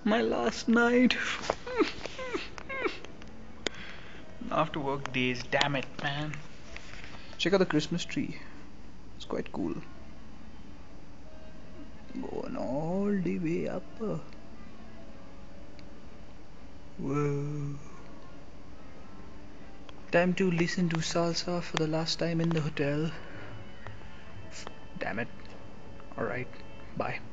My last night. After work days, damn it, man. Check out the Christmas tree. It's quite cool. Going all the way up. Whoa. Time to listen to salsa for the last time in the hotel. Damn it. Alright, bye.